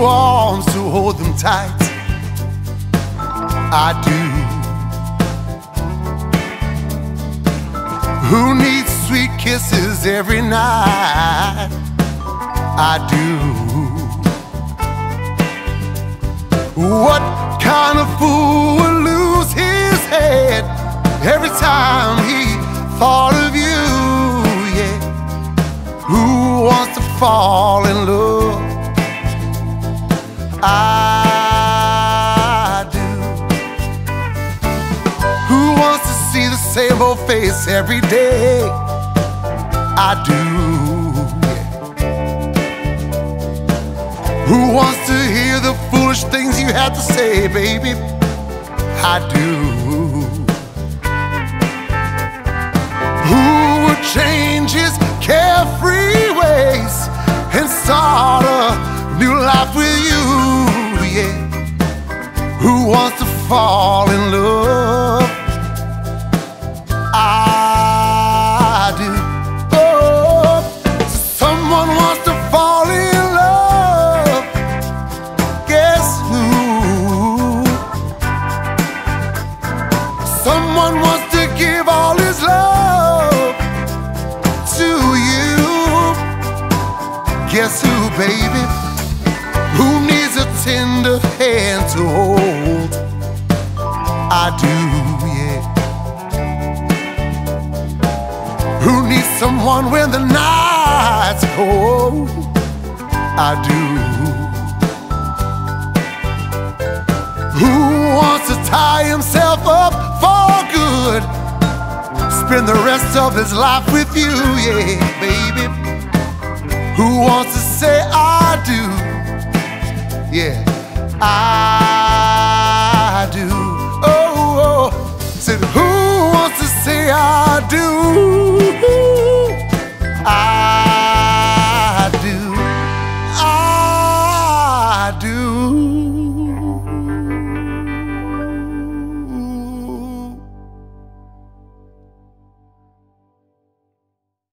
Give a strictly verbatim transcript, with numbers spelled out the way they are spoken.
arms to hold them tight. I do. Who needs sweet kisses every night? I do. What kind of fool would lose his head every time he thought of you? Yeah. Who wants to fall in love? I do. Who wants to see the same old face every day? I do. Who wants to hear the foolish things you have to say, baby? I do. Who would change his carefree ways and start a new life with you? Yeah. Who wants to fall in love? I do. Oh, someone wants to fall in love. Guess who? Someone wants to give all his love to you. Guess who, baby? Who needs a tender hand to hold? I do, yeah. Who needs someone when the night's cold? I do. Who wants to tie himself up for good? Spend the rest of his life with you, yeah, baby. Who wants to say I do? Yeah, I do. Oh, oh. Said who wants to say I do?